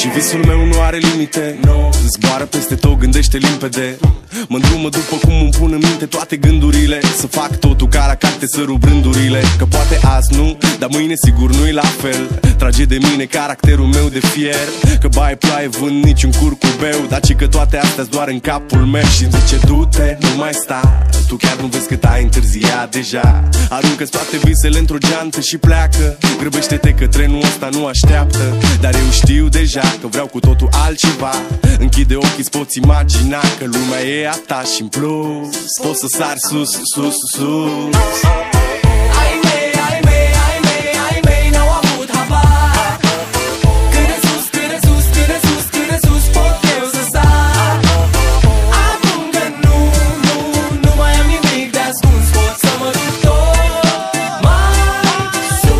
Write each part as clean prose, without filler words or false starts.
Și visul meu nu are limite, zboară peste tot, gândește limpede. Mă îndrumă după cum îmi pun în minte toate gândurile. Să fac totul ca la carte, să rup rândurile. Că poate azi nu, dar mâine sigur nu-i la fel. Trage de mine caracterul meu de fier. Că baie ploaie, vând niciun curcubeu, dar ci că toate astea-s doar în capul meu. Și zice du-te, nu mai sta, tu chiar nu vezi cât ai întârziat deja. Aruncă-ți toate visele într-o geantă și pleacă. Grăbește-te că trenul ăsta nu așteaptă. Dar eu știu deja că vreau cu totul altceva. Închide ochii, îți poți imagina că lumea e a ta și în plus poți să sari sus, sus, sus. Ai mei, ai mei, ai mei, ai mei n-au avut habar. Cât de sus, cât de sus, cât de sus, cât de sus pot eu să sar. Acum că nu mai am nimic de ascuns, pot să mă duc tot mai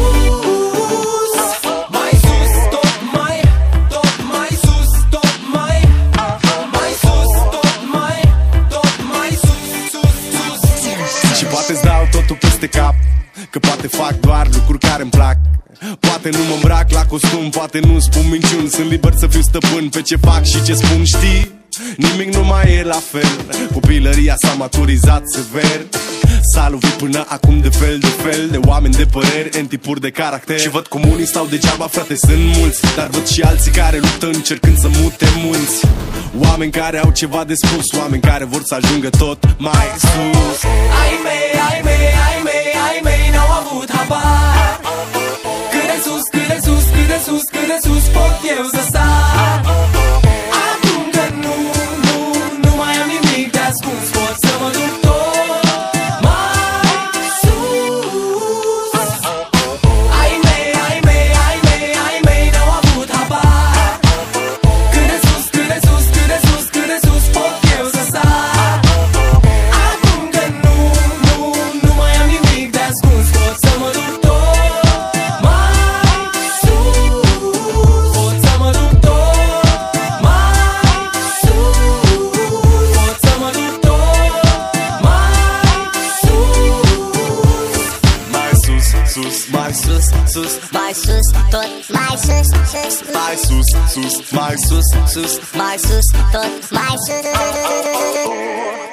sus. Mai sus, tot mai sus, tot mai sus, tot mai sus, sus, sus. Și poate-ți dau totul peste cap, că poate fac doar lucruri care-mi plac. Poate nu mă îmbrac la costum, poate nu spun minciuni. Sunt liber să fiu stăpân pe ce fac și ce spun, știi? Nimic nu mai e la fel. Copilăria s-a maturizat sever. S-a lovit până acum de fel de fel de oameni de păreri, în tipuri de caracter. Și văd cum unii stau degeaba, frate, sunt mulți. Dar văd și alții care luptă încercând să mute munți. Oameni care au ceva de spus, oameni care vor să ajungă tot mai sus. Ai mei, ai mei, ai mei, ai mei n-au avut habar. Cât de sus, cât de sus, cât de sus, cât de sus pot eu să sar. Acum că nu mai am nimic de ascuns, pot să mă duc tot mai sus. Ai mei, ai mei, ai mei, ai mei n-au avut habar. Cât de sus, cât de sus, cât de sus, cât de sus pot eu să sar. Acum că nu mai am nimic de ascuns, pot să mă duc tot mai sus. Pot să mă duc tot mai sus. Pot să mă duc tot mai sus. Mai sus, sus, mai sus, Mai sus, tot mai sus, sus. mai sus, sus, mai sus, sus. Mai sus, tot mai sus.